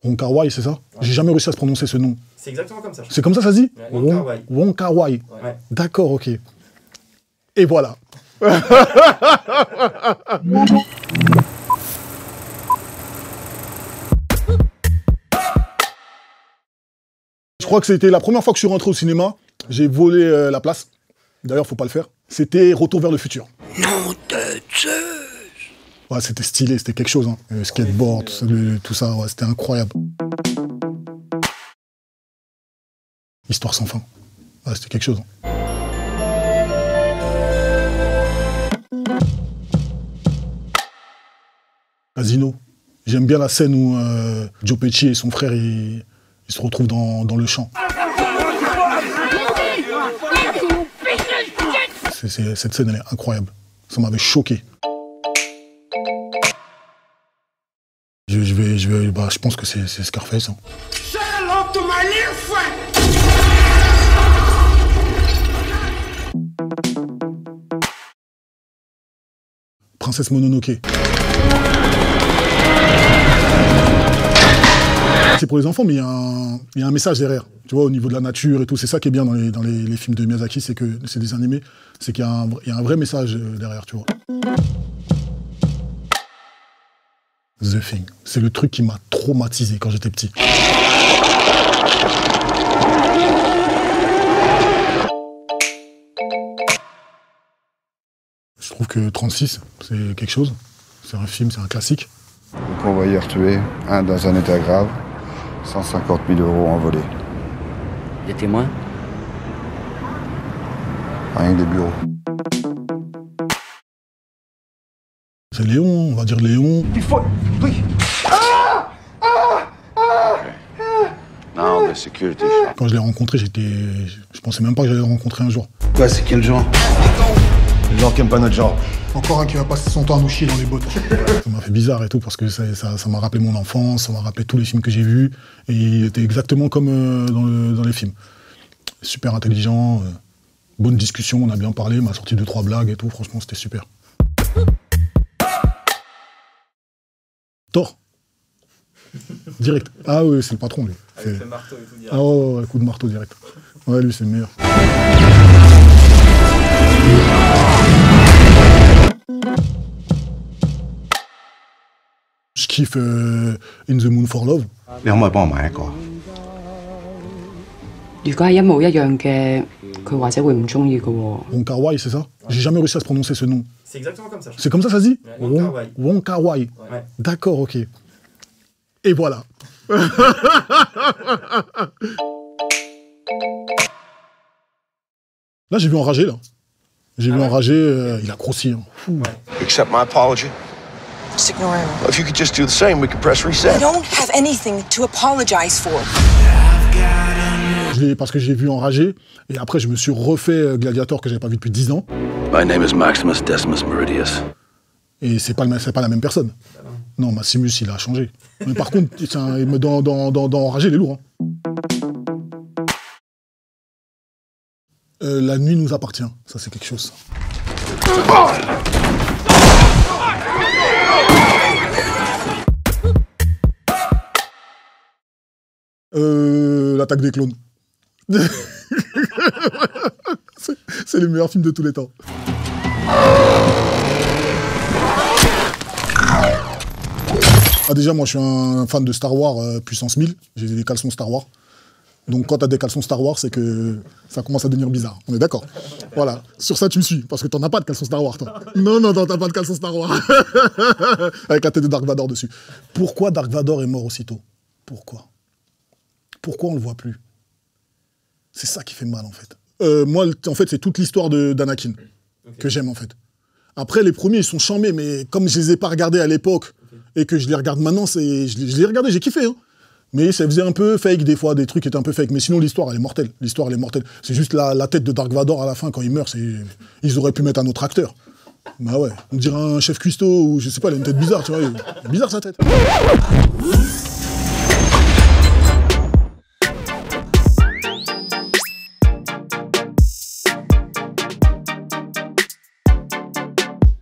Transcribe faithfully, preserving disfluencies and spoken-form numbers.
Wong Kar-wai, c'est ça? Ouais. J'ai jamais réussi à se prononcer ce nom. C'est exactement comme ça. C'est comme ça ça se dit? Ouais, Wong Kar-wai. Wong Kar-wai. Ouais. D'accord, ok. Et voilà. Je crois que c'était la première fois que je suis rentré au cinéma. J'ai volé euh, la place. D'ailleurs, faut pas le faire. C'était Retour vers le futur. Non de Zeus. Ouais, c'était stylé, c'était quelque chose. Hein. Le skateboard, tout ça, le, tout ça ouais, c'était incroyable. Histoire sans fin. Ouais, c'était quelque chose. Hein. Casino. J'aime bien la scène où euh, Joe Pesci et son frère ils, ils se retrouvent dans, dans le champ. C'est, c'est, cette scène elle est incroyable. Ça m'avait choqué. Je, je, vais, je, vais, bah, je pense que c'est, c'est Scarface. Hein. Princesse Mononoke. C'est pour les enfants, mais il y, y a un message derrière. Tu vois, au niveau de la nature et tout, c'est ça qui est bien dans les, dans les, les films de Miyazaki, c'est que c'est des animés, c'est qu'il y, y a un vrai message derrière, tu vois. The Thing, c'est le truc qui m'a traumatisé quand j'étais petit. Je trouve que trente-six, c'est quelque chose. C'est un film, c'est un classique. Le convoyeur tué, un dans un état grave, cent cinquante mille euros envolés. Des témoins? Rien que des bureaux. C'est Léon, on va dire Léon. Il faut... Oui. Ah ah ah non, mais sécurité. Quand je l'ai rencontré, j'étais... Je pensais même pas que j'allais le rencontrer un jour. Ouais, c'est quel genre? Le genre qui aime pas notre genre. Encore un qui va passer son temps à nous chier dans les bottes. Ça m'a fait bizarre et tout, parce que ça, ça, ça m'a rappelé mon enfance, ça m'a rappelé tous les films que j'ai vus, et il était exactement comme euh, dans, le, dans les films. Super intelligent, euh, bonne discussion, on a bien parlé, m'a sorti deux, trois blagues et tout, franchement c'était super. Thor. Direct. Ah oui, c'est le patron lui. Avec le marteau et tout direct. Ah ouais, ouais, coup de marteau direct. Ouais, lui c'est le meilleur. Je kiffe euh, In the Moon for Love. 你可唔可以幫我買一個？ 如果係一模一樣嘅，佢或者會唔中意嘅喎。 Wong Kar-wai, c'est ça? J'ai jamais réussi à se prononcer ce nom. C'est exactement comme ça. C'est comme ça ça se dit? Ouais, Wong Kar-wai. Wong Kar-wai. Ouais. D'accord, ok. Et voilà. Là, j'ai vu Enragé, là. J'ai ah vu ouais? Enragé, euh, il a grossi. Hein. Ouais. Accept my apology. Just ignore him. Well, if you could just do the same, we could press reset. I don't have anything to apologize for. Je l'ai parce que j'ai vu Enragé, et après je me suis refait Gladiator que j'avais pas vu depuis dix ans. My name is Maximus Decimus Meridius. Et c'est pas, c'est pas la même personne. Non, Maximus, il a changé. Mais par contre, un, dans, dans, dans, dans Enragé, il est lourd. Hein. Euh, la nuit nous appartient. Ça, c'est quelque chose. Ça. Euh, L'attaque des clones. C'est le meilleur film de tous les temps. Ah déjà, moi je suis un fan de Star Wars euh, puissance mille. J'ai des caleçons Star Wars. Donc quand t'as des caleçons Star Wars, c'est que ça commence à devenir bizarre. On est d'accord? Voilà. Sur ça, tu me suis. Parce que t'en as pas de caleçons Star Wars, toi. Non, non, non, t'as pas de caleçons Star Wars. Avec la tête de Dark Vador dessus. Pourquoi Dark Vador est mort aussitôt? Pourquoi? Pourquoi on le voit plus? C'est ça qui fait mal, en fait. Euh, moi, en fait, c'est toute l'histoire d'Anakin okay. que j'aime, en fait. Après, les premiers, ils sont chambés, mais comme je les ai pas regardés à l'époque okay. et que je les regarde maintenant, je les, je les ai regardés, j'ai kiffé. Hein. Mais ça faisait un peu fake, des fois, des trucs étaient un peu fake. Mais sinon, l'histoire, elle est mortelle. L'histoire, elle est mortelle. C'est juste la, la tête de Dark Vador à la fin, quand il meurt, ils auraient pu mettre un autre acteur. Bah ouais, on dirait un chef cuistot, ou je sais pas, il a une tête bizarre, tu vois. Bizarre, sa tête.